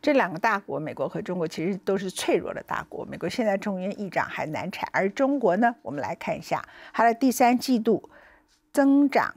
这两个大国，美国和中国其实都是脆弱的大国。美国现在众议院议长还难产，而中国呢，我们来看一下它的第三季度增长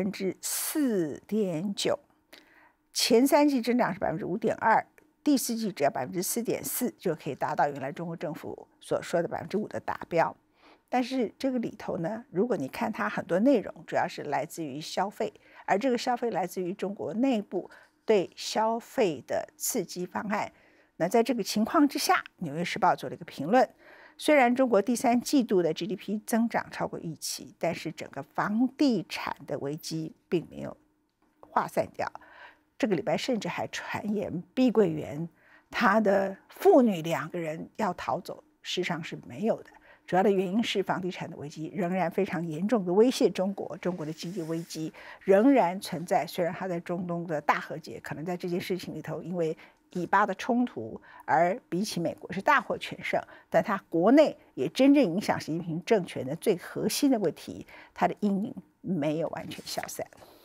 4.9%，前三季增长是5.2%，第四季只要4.4%就可以达到原来中国政府所说的5%的达标。但是这个里头呢，如果你看它很多内容，主要是来自于消费，而这个消费来自于中国内部对消费的刺激方案。那在这个情况之下，《纽约时报》做了一个评论，虽然中国第三季度的 GDP 增长超过预期，但是整个房地产的危机并没有化散掉。这个礼拜甚至还传言碧桂园他的父女2个人要逃走，事实上是没有的。主要的原因是房地产的危机仍然非常严重的威胁中国，中国的经济危机仍然存在。虽然它在中东的大和解可能在这件事情里头因为以巴的冲突而比起美国是大获全胜，但它国内也真正影响习近平政权的最核心的问题，它的阴影没有完全消散。